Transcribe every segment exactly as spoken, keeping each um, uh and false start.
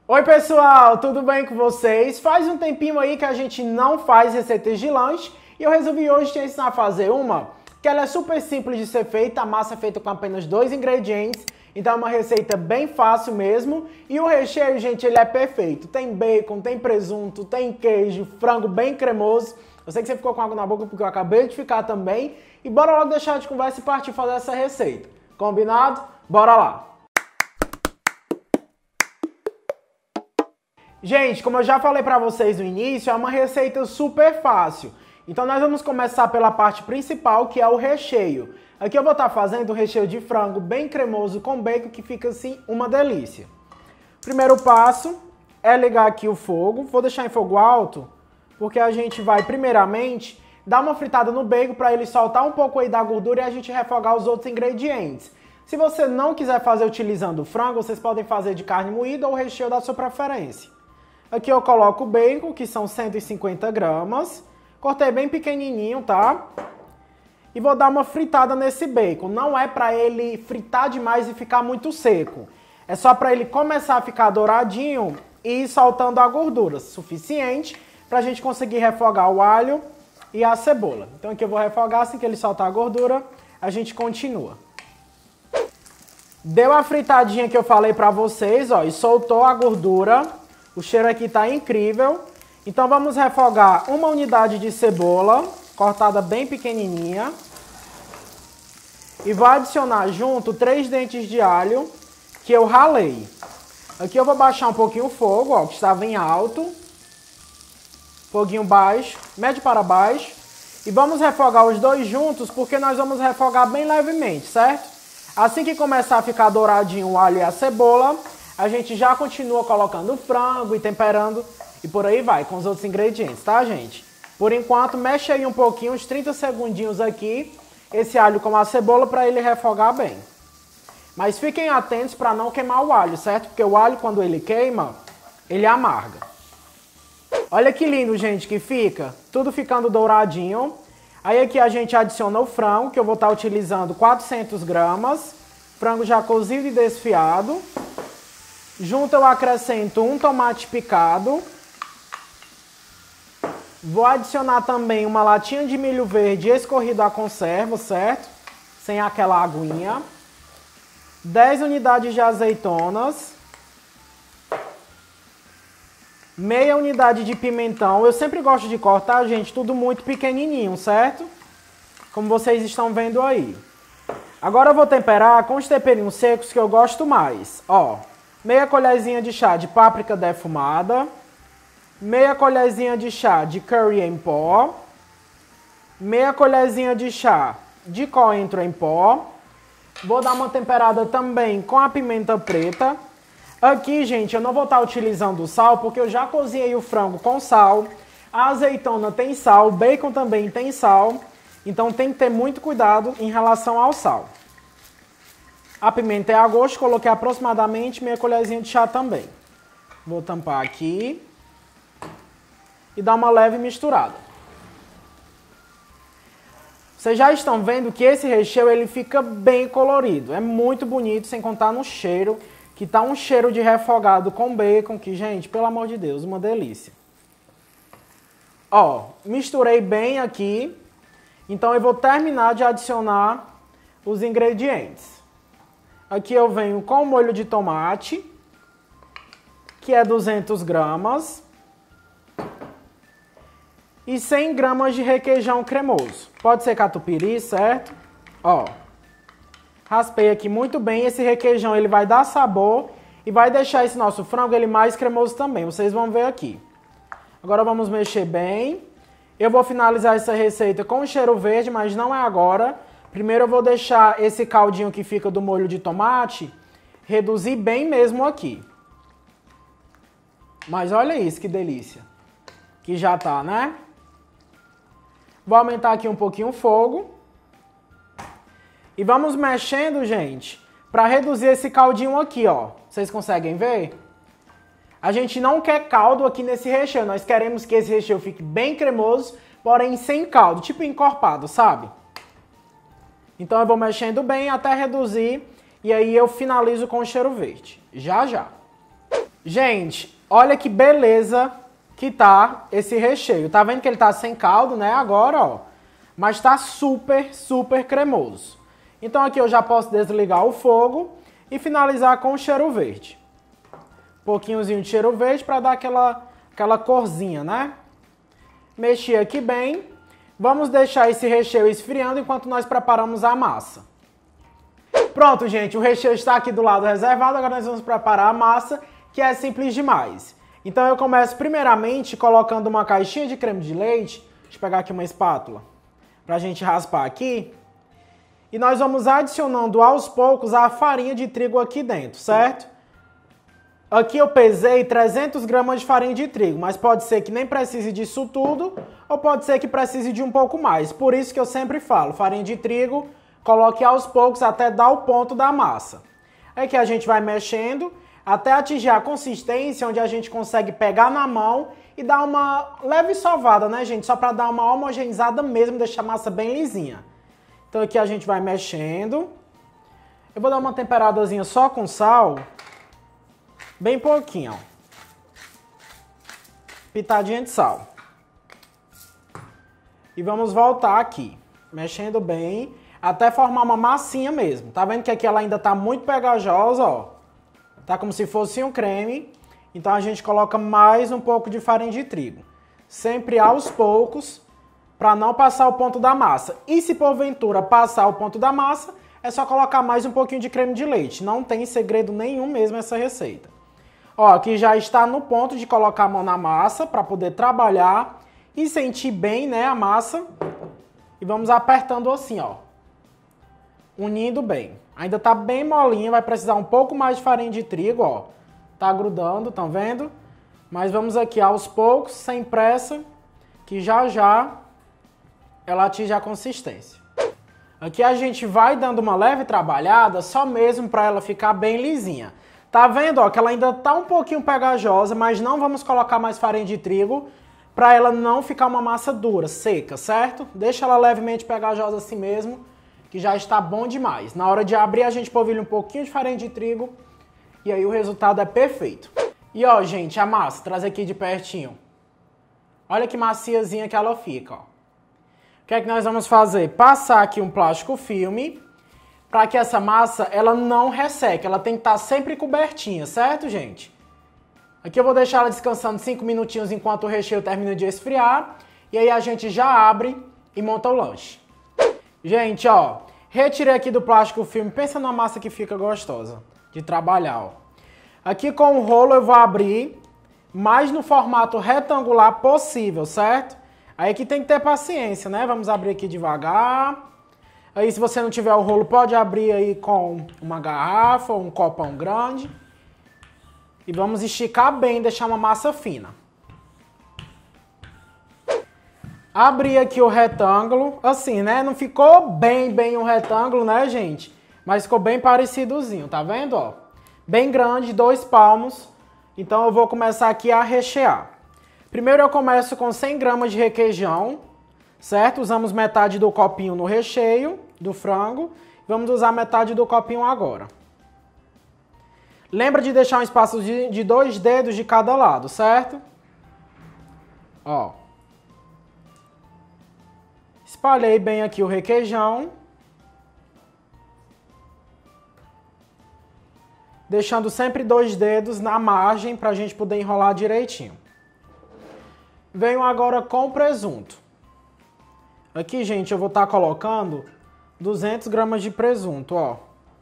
Oi pessoal, tudo bem com vocês? Faz um tempinho aí que a gente não faz receitas de lanche e eu resolvi hoje te ensinar a fazer uma que ela é super simples de ser feita, a massa é feita com apenas dois ingredientes, então é uma receita bem fácil mesmo e o recheio, gente, ele é perfeito. Tem bacon, tem presunto, tem queijo, frango bem cremoso. Eu sei que você ficou com água na boca porque eu acabei de ficar também e bora logo deixar de conversa e partir fazer essa receita. Combinado? Bora lá! Gente, como eu já falei pra vocês no início, é uma receita super fácil. Então nós vamos começar pela parte principal, que é o recheio. Aqui eu vou estar fazendo um recheio de frango bem cremoso com bacon, que fica assim uma delícia. Primeiro passo é ligar aqui o fogo. Vou deixar em fogo alto, porque a gente vai primeiramente dar uma fritada no bacon para ele soltar um pouco aí da gordura e a gente refogar os outros ingredientes. Se você não quiser fazer utilizando o frango, vocês podem fazer de carne moída ou o recheio da sua preferência. Aqui eu coloco o bacon, que são cento e cinquenta gramas. Cortei bem pequenininho, tá? E vou dar uma fritada nesse bacon. Não é para ele fritar demais e ficar muito seco. É só para ele começar a ficar douradinho e ir soltando a gordura suficiente para a gente conseguir refogar o alho e a cebola. Então aqui eu vou refogar, assim que ele soltar a gordura, a gente continua. Deu a fritadinha que eu falei para vocês, ó, e soltou a gordura. O cheiro aqui tá incrível. Então vamos refogar uma unidade de cebola, cortada bem pequenininha. E vou adicionar junto três dentes de alho que eu ralei. Aqui eu vou baixar um pouquinho o fogo, ó, que estava em alto. Foguinho baixo, médio para baixo. E vamos refogar os dois juntos, porque nós vamos refogar bem levemente, certo? Assim que começar a ficar douradinho o alho e a cebola, a gente já continua colocando o frango e temperando e por aí vai com os outros ingredientes, tá, gente? Por enquanto, mexe aí um pouquinho, uns trinta segundinhos aqui, esse alho com a cebola para ele refogar bem. Mas fiquem atentos para não queimar o alho, certo? Porque o alho, quando ele queima, ele amarga. Olha que lindo, gente, que fica. Tudo ficando douradinho. Aí aqui a gente adiciona o frango, que eu vou estar utilizando quatrocentas gramas. Frango já cozido e desfiado. Junto eu acrescento um tomate picado. Vou adicionar também uma latinha de milho verde escorrido à conserva, certo? Sem aquela aguinha. dez unidades de azeitonas. Meia unidade de pimentão. Eu sempre gosto de cortar, gente, tudo muito pequenininho, certo? Como vocês estão vendo aí. Agora eu vou temperar com os temperinhos secos que eu gosto mais. Ó. Meia colherzinha de chá de páprica defumada, meia colherzinha de chá de curry em pó, meia colherzinha de chá de coentro em pó. Vou dar uma temperada também com a pimenta preta. Aqui, gente, eu não vou estar utilizando o sal, porque eu já cozinhei o frango com sal. A azeitona tem sal, o bacon também tem sal. Então tem que ter muito cuidado em relação ao sal. A pimenta é a gosto, coloquei aproximadamente meia colherzinha de chá também. Vou tampar aqui e dar uma leve misturada. Vocês já estão vendo que esse recheio ele fica bem colorido. É muito bonito, sem contar no cheiro, que tá um cheiro de refogado com bacon, que, gente, pelo amor de Deus, uma delícia. Ó, misturei bem aqui. Então eu vou terminar de adicionar os ingredientes. Aqui eu venho com o molho de tomate, que é duzentas gramas, e cem gramas de requeijão cremoso. Pode ser catupiry, certo? Ó, raspei aqui muito bem. Esse requeijão ele vai dar sabor e vai deixar esse nosso frango ele mais cremoso também. Vocês vão ver aqui. Agora vamos mexer bem. Eu vou finalizar essa receita com o cheiro verde, mas não é agora. Primeiro eu vou deixar esse caldinho que fica do molho de tomate reduzir bem mesmo aqui. Mas olha isso, que delícia. Que já tá, né? Vou aumentar aqui um pouquinho o fogo. E vamos mexendo, gente, para reduzir esse caldinho aqui, ó. Vocês conseguem ver? A gente não quer caldo aqui nesse recheio. Nós queremos que esse recheio fique bem cremoso, porém sem caldo, tipo encorpado, sabe? Então eu vou mexendo bem até reduzir e aí eu finalizo com o cheiro verde. Já, já. Gente, olha que beleza que tá esse recheio. Tá vendo que ele tá sem caldo, né? Agora, ó. Mas tá super, super cremoso. Então aqui eu já posso desligar o fogo e finalizar com o cheiro verde. Um pouquinhozinho de cheiro verde para dar aquela, aquela corzinha, né? Mexi aqui bem. Vamos deixar esse recheio esfriando enquanto nós preparamos a massa. Pronto, gente, o recheio está aqui do lado reservado. Agora nós vamos preparar a massa, que é simples demais. Então eu começo primeiramente colocando uma caixinha de creme de leite. Deixa eu pegar aqui uma espátula para a gente raspar aqui. E nós vamos adicionando aos poucos a farinha de trigo aqui dentro, certo? Aqui eu pesei trezentas gramas de farinha de trigo, mas pode ser que nem precise disso tudo, ou pode ser que precise de um pouco mais. Por isso que eu sempre falo, farinha de trigo, coloque aos poucos até dar o ponto da massa. Aqui a gente vai mexendo até atingir a consistência onde a gente consegue pegar na mão e dar uma leve sovada, né, gente? Só para dar uma homogeneizada mesmo, deixar a massa bem lisinha. Então aqui a gente vai mexendo. Eu vou dar uma temperadazinha só com sal. Bem pouquinho, ó. Pitadinha de sal. E vamos voltar aqui, mexendo bem, até formar uma massinha mesmo. Tá vendo que aqui ela ainda tá muito pegajosa, ó. Tá como se fosse um creme. Então a gente coloca mais um pouco de farinha de trigo. Sempre aos poucos, para não passar o ponto da massa. E se porventura passar o ponto da massa, é só colocar mais um pouquinho de creme de leite. Não tem segredo nenhum mesmo essa receita. Ó, aqui já está no ponto de colocar a mão na massa para poder trabalhar e sentir bem, né, a massa. E vamos apertando assim, ó. Unindo bem. Ainda tá bem molinha, vai precisar um pouco mais de farinha de trigo, ó. Tá grudando, estão vendo? Mas vamos aqui aos poucos, sem pressa, que já já ela atinge a consistência. Aqui a gente vai dando uma leve trabalhada, só mesmo para ela ficar bem lisinha. Tá vendo, ó, que ela ainda tá um pouquinho pegajosa, mas não vamos colocar mais farinha de trigo para ela não ficar uma massa dura, seca, certo? Deixa ela levemente pegajosa assim mesmo, que já está bom demais. Na hora de abrir, a gente polvilha um pouquinho de farinha de trigo e aí o resultado é perfeito. E ó, gente, a massa, traz aqui de pertinho. Olha que maciazinha que ela fica, ó. O que é que nós vamos fazer? Passar aqui um plástico filme para que essa massa ela não resseque. Ela tem que estar sempre cobertinha, certo, gente? Aqui eu vou deixar ela descansando cinco minutinhos enquanto o recheio termina de esfriar. E aí a gente já abre e monta o lanche. Gente, ó, retirei aqui do plástico filme. Pensa numa massa que fica gostosa de trabalhar, ó. Aqui com o rolo eu vou abrir, mas no formato retangular possível, certo? Aí que tem que ter paciência, né? Vamos abrir aqui devagar. Aí se você não tiver o rolo, pode abrir aí com uma garrafa ou um copão grande. E vamos esticar bem, deixar uma massa fina. Abri aqui o retângulo, assim, né? Não ficou bem, bem um retângulo, né, gente? Mas ficou bem parecidozinho, tá vendo, ó? Bem grande, dois palmos. Então eu vou começar aqui a rechear. Primeiro eu começo com cem gramas de requeijão, certo? Usamos metade do copinho no recheio do frango. Vamos usar metade do copinho agora. Lembra de deixar um espaço de, de dois dedos de cada lado, certo? Ó. Espalhei bem aqui o requeijão. Deixando sempre dois dedos na margem para a gente poder enrolar direitinho. Venho agora com o presunto. Aqui, gente, eu vou estar colocando duzentas gramas de presunto, ó.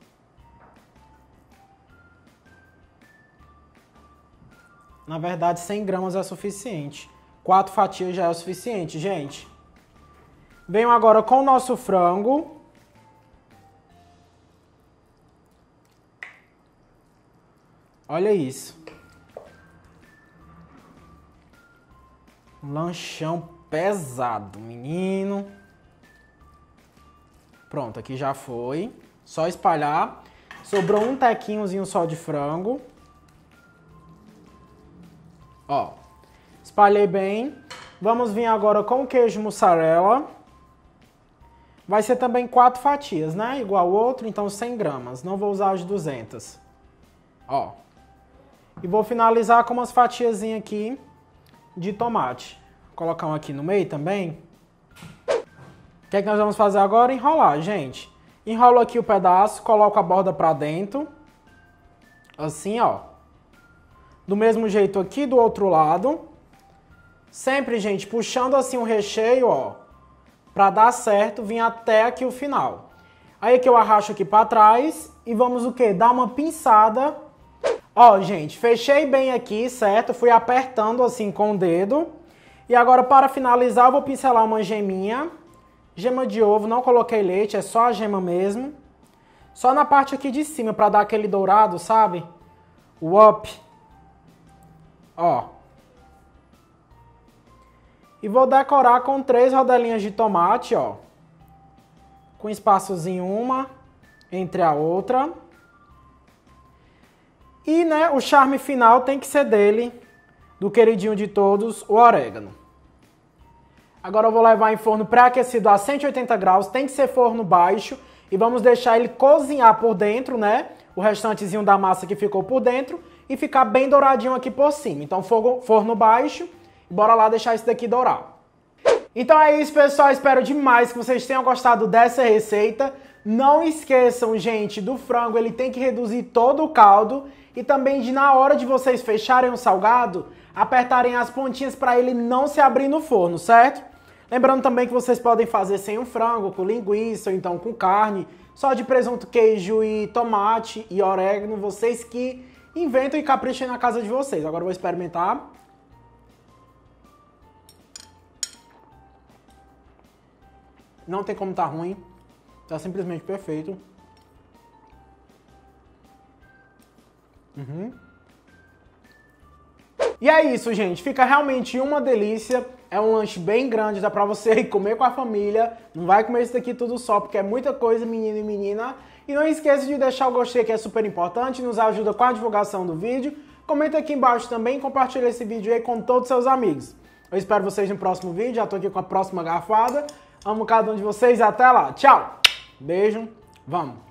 Na verdade, cem gramas é suficiente. Quatro fatias já é o suficiente, gente. Venho agora com o nosso frango. Olha isso. Um lanchão pesado, menino. Pronto, aqui já foi. Só espalhar. Sobrou um tequinhozinho só de frango. Ó. Espalhei bem. Vamos vir agora com o queijo mussarela. Vai ser também quatro fatias, né? Igual o outro, então cem gramas. Não vou usar as duzentas. Ó. E vou finalizar com umas fatiazinhas aqui de tomate. Vou colocar um aqui no meio também. O que é que nós vamos fazer agora? Enrolar, gente. Enrolo aqui o pedaço, coloco a borda pra dentro. Assim, ó. Do mesmo jeito aqui do outro lado. Sempre, gente, puxando assim o recheio, ó. Pra dar certo, vir até aqui o final. Aí que eu arrasto aqui pra trás e vamos o quê? Dar uma pinçada. Ó, gente, fechei bem aqui, certo? Fui apertando assim com o dedo. E agora, para finalizar, eu vou pincelar uma geminha. Gema de ovo, não coloquei leite, é só a gema mesmo. Só na parte aqui de cima, pra dar aquele dourado, sabe? O up. Ó. E vou decorar com três rodelinhas de tomate, ó. Com espaçozinho uma entre a outra. E, né, o charme final tem que ser dele, do queridinho de todos, o orégano. Agora eu vou levar em forno pré-aquecido a cento e oitenta graus, tem que ser forno baixo. E vamos deixar ele cozinhar por dentro, né? O restantezinho da massa que ficou por dentro. E ficar bem douradinho aqui por cima. Então fogo, forno baixo, bora lá deixar isso daqui dourar. Então é isso, pessoal, espero demais que vocês tenham gostado dessa receita. Não esqueçam, gente, do frango, ele tem que reduzir todo o caldo. E também de, na hora de vocês fecharem o salgado, apertarem as pontinhas para ele não se abrir no forno, certo? Lembrando também que vocês podem fazer sem o frango, com linguiça ou então com carne, só de presunto, queijo e tomate e orégano, vocês que inventam e caprichem na casa de vocês. Agora eu vou experimentar. Não tem como tá ruim, tá simplesmente perfeito. Uhum. E é isso, gente. Fica realmente uma delícia. É um lanche bem grande, dá pra você ir comer com a família. Não vai comer isso daqui tudo só, porque é muita coisa, menino e menina. E não esqueça de deixar o gostei, que é super importante, nos ajuda com a divulgação do vídeo. Comenta aqui embaixo também e compartilha esse vídeo aí com todos os seus amigos. Eu espero vocês no próximo vídeo. Já tô aqui com a próxima garfada. Amo cada um de vocês. Até lá. Tchau. Beijo. Vamos.